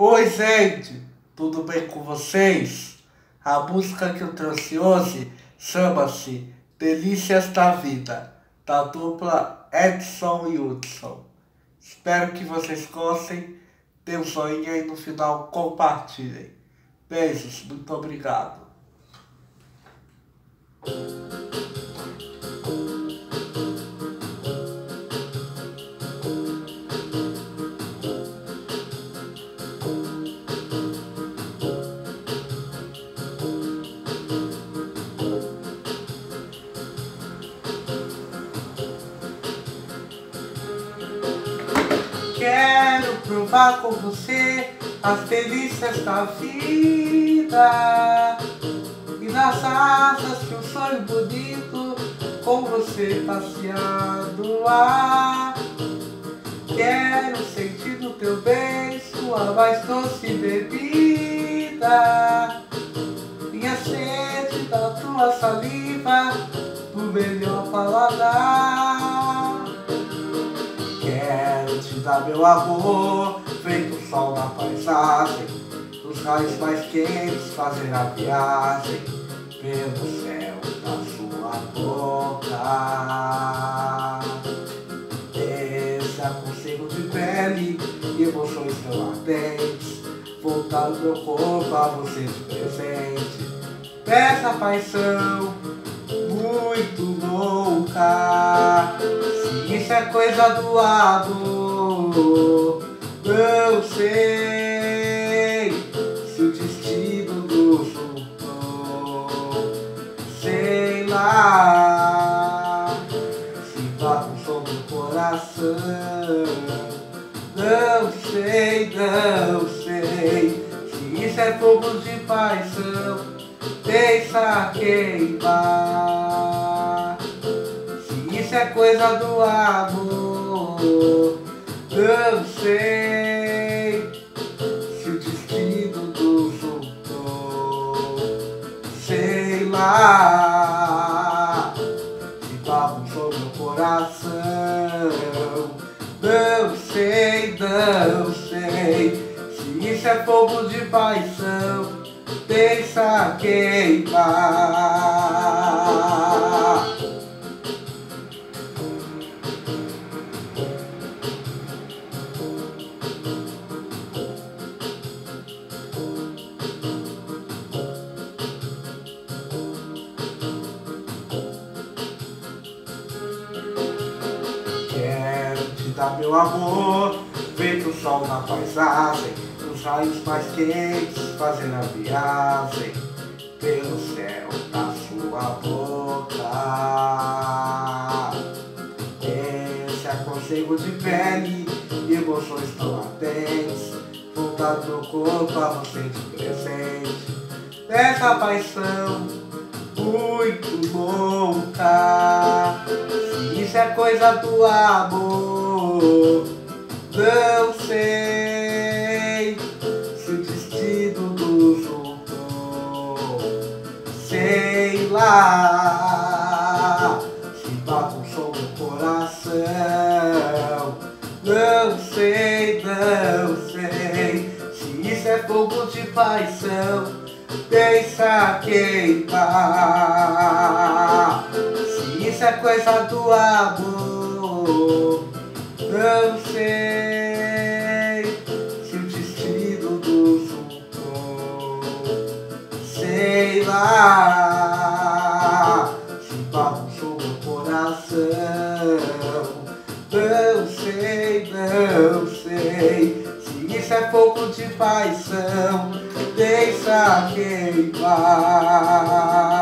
Oi, gente, tudo bem com vocês? A música que eu trouxe hoje chama-se Delícias da Vida, da dupla Edson e Hudson. Espero que vocês gostem, dê um joinha e no final compartilhem. Beijos, muito obrigado. Quero provar com você as delícias da vida e nas asas que um sonho bonito com você passeando a. Quero sentir no teu beijo a mais doce bebida, minha sede da tua saliva, do melhor paladar. Quero te dar meu amor, feito o sol na paisagem, nos raios mais quentes fazer a viagem pelo céu da sua boca. Esse aconchego de pele e emoções tão ardentes, voltar o meu corpo a você de presente, dessa paixão muito louca. Se isso é coisa do amor, não sei se o destino nos juntou, sei lá, se bagunçou meu coração, não sei se isso é fogo de paixão, deixa queimar. Se isso é coisa do amor, não sei se o destino nos juntou, sei lá, se bagunçou meu coração, não sei se isso é fogo de paixão, deixa queimar. Quero te dar meu amor, feito o sol na paisagem, nos raios mais quentes fazer a viagem pelo céu da sua boca. Esse aconchego de pele e emoções tão latentes, voltar do meu corpo a você de presente, dessa paixão muito louca. Se isso é coisa do amor, não sei se o destino nos juntou, sei lá, se bagunçou meu coração, não sei se isso é fogo de paixão, deixa queimar. Se isso é coisa do amor, não sei se o destino nos juntou, sei lá, se bagunçou meu coração, não sei se isso é fogo de paixão, deixa queimar.